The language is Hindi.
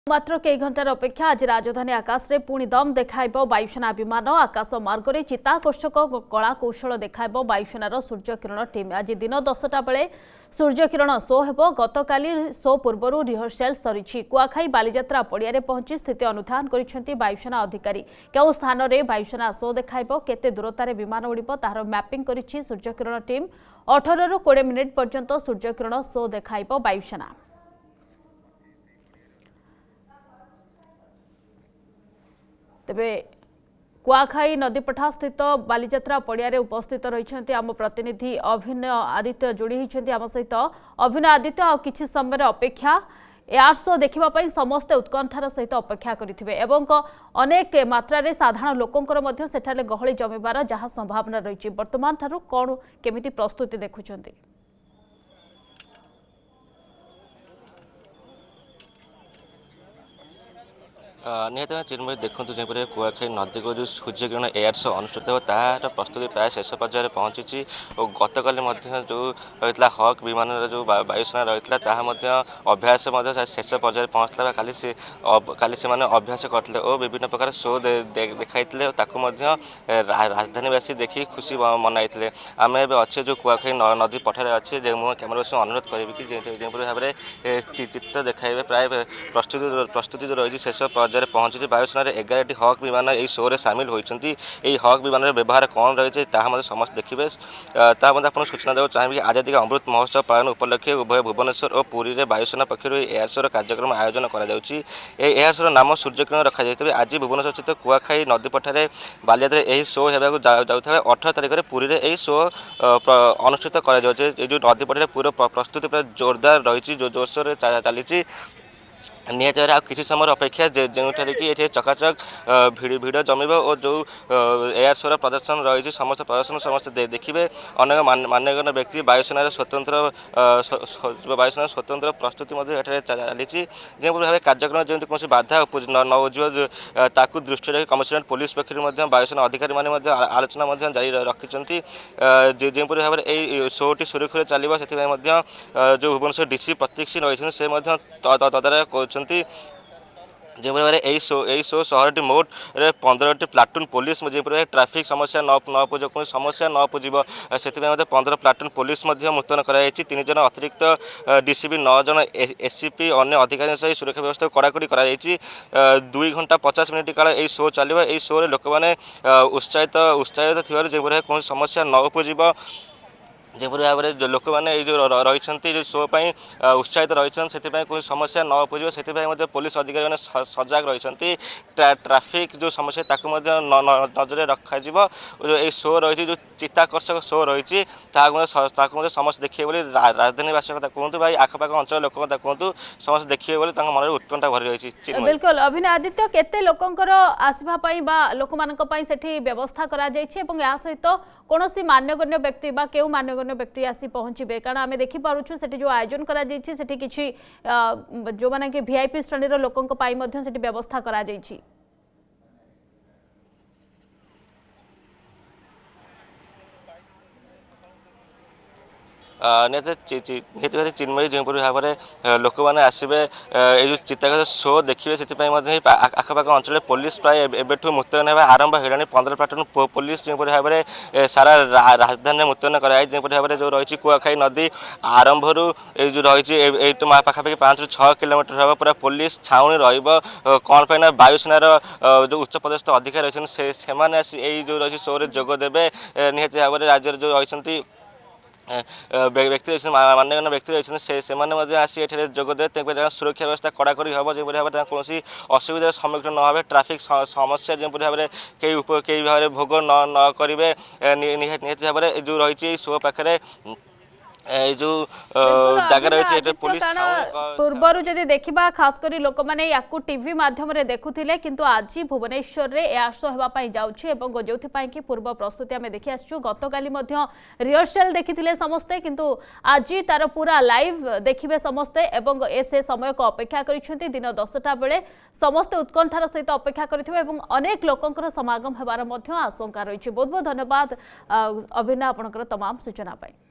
मात्र कई घंटार अपेक्षा आज राजधानी आकाश में पुणी दम देखाइब वायुसेना विमान आकाश मार्ग में चित्ताकर्षक कला कौशल देखाइब वायुसेनार सूर्यकिरण टीम। आज दिन 10टा बेले सूर्यकिरण शो हेब। गतकाली शो पूर्व रिहर्सल सरी कुआखाई बालीजात्रा पड़िया पहुंची स्थिति अनुधान कर वायुसेना अधिकारी। केउ स्थान में वायुसेना शो देखाइब, केते दूरतार विमान उड़िब तार मैपिंग करिछि सूर्यकिरण टीम। 18 ରୁ 20 मिनिट पर्यंत सूर्यकिरण शो देखाइब वायुसेना। तेबे कुआखाई नदीपठा स्थित बालीजात्रा पड़िया उपस्थित रही आम प्रतिनिधि अभिनय आदित्य जोड़ी होती आम सहित। अभिनय आदित्य आ किछि समय अपेक्षा एयर शो देखापी समस्ते उत्कंठार सहित अपेक्षा करेंगे एवं अनेक मात्रा साधारण लोकंकर मध्य सेठाले गहली जमीबार जहाँ संभावना रही। वर्तमान ठारू कौन केमिति प्रस्तुति देखुछंती? निहत चिन्मय देखूँ जमीन कुआखाई नदी को जो सूर्यकिरण एयर शो अनुष्ठित हो तार प्रस्तुति प्राय शेष पर्यायर पहुंची और गतकाली जो रही हक विमान जो वायुसेना रही अभ्यास शेष पर्यायर पहुँचला। काली से अभ्यास करते और विभिन्न प्रकार शो देखाई राजधानीवासी देखी खुशी मनाई। आम ए अच्छे जो कुआखाई नदी पठार अच्छे कैमेरा से अनुरोध करी कि भाव में चित्र देखाइबे। प्राय प्रस्तुति जो रही शेष पहुंची वायुसेना 11टी हक विमान यही शो रे सामिल होती। हक विमान व्यवहार कौन रही है समस्त देखिए। आपको सूचना देना चाहिए कि आजादी का अमृत महोत्सव पालन उपलक्षे उभय भुवनेश्वर और पुरी में वायुसेना पक्षर एयर शो कार्यक्रम आयोजन कर शो नाम सूर्यकिरण रखा जाए। आज भुवनेश्वर स्थित कुआखाई नदीपठार बालियात्रा यही शो होगा जाऊे 18 तारिख में पुरी में यही शो अनुष्ठित कर नदीपठार पूरा प्रस्तुति पूरा जोरदार रही जोरसोर चली। निहत भाव किसी समय अपेक्षा जो कि चकाचक भिड़ जमीब और जो एयर शोर प्रदर्शन रही समस्त प्रदर्शन समस्त देखिए। अनेक मान्यगण्य व्यक्ति वायुसेना स्वतंत्र प्रस्तुति चली। जो भाव कार्यक्रम जमी कौन बाधा न उजुव दृष्टि रखी कमिशनरेट पुलिस पक्ष वायुसेना अधिकारी आलोचना जारी रखिंट। जो भाव में शोटी सुरक्षित चलो से जो भुवनेश्वर डीसी प्रतीक सिंह रही से तदारख जो भाव में शो शहर मोट 15टी प्लाटून पुलिस जो ट्राफिक समस्या नपुज कौन समस्या नपुजब से 15 प्लाटून पुलिस मुतयन कर 3 जन अतिरिक्त डीसीपी 9 जन एससीपी अन्य अधिकारी सहित सुरक्षा व्यवस्था कड़ाकड़ी कर 2 घंटा 50 मिनिट काल यही शो चलो। यही शो लोक मैंने उत्साहित थी जो भाव कौन समस्या नपुजब जो भाव में लोक मैंने रही जो शो पर उत्साहित रही से कोई समस्या न उपज से पुलिस अधिकारी मैंने सजग रही। ट्राफिक जो समस्या नजर रखा जो ये शो रही जो चित्ताकर्षक शो रही समस्त देखिए बोली राजधानीवासी कथा कहतु भाई आखपाख अंचल लोक कथा कहतु समस्त देखिए बोली मन में उत्कंठा भरी रही। बिल्कुल अभिनय आदित्य केते लोकंकर आसवा लोक मानी व्यवस्था करा सहित कौन मान्यगण्य व्यक्ति केउ मान्यगण्य व्यक्ति आसी पहुँचे कारण आम देखिपुँ से जो आयोजन करा किसी जो माने कि वीआईपी श्रेणी लोकों व्यवस्था करा निहत चिन्मयी जो भाव में लोक मैंने आसवे ये चित्ताकर्षक शो देखिए से आखपाख अंचल पुलिस प्राय एवं मुतयन होगा आरंभ हो 15 प्लाटून पुलिस जो भाव में सारा राजधानी मुतयन कराई। जो भाव में जो रही कुआखाई नदी आरंभ जो रही पाखापाखि 5 ରୁ 6 किलोमीटर हम पूरा पुलिस छाउनी रौन पर वायुसेनार जो उच्च पदस्थ अधिकारी रही से जो रही शो जोगदेवे। निहत भाव में राज्य जो रही व्यक्ति मान्यगण्य व्यक्ति रही आसी जोगदे सुरक्षा व्यवस्था कड़ाकड़ी हम जो भाव में कौन असुविधार सम्मुखीन न ट्राफिक समस्या जो भाव में कई भाव में भोग न करेंगे। निहत भाव में जो रही शो पाखे जो जगह रही पुलिस पूर्वर जदि देखा खासकर लोक मैंने या टीवी माध्यम देखुले किंतु आज भुवनेश्वर रे एयर शो होगापाई जाऊँगी जो कि पूर्व प्रस्तुति आम देखी आसचु। गतकाली रिहर्सल देखी समस्ते किंतु आज तार पूरा लाइव देखिए समस्ते एवं से समय को अपेक्षा कर दिन 10टा बेले समस्ते उत्कंठार सहित अपेक्षा कर अनेक लोकंर समागम होबार आशंका रही। बहुत बहुत धन्यवाद अभिनय आपनकर तमाम सूचना पाई।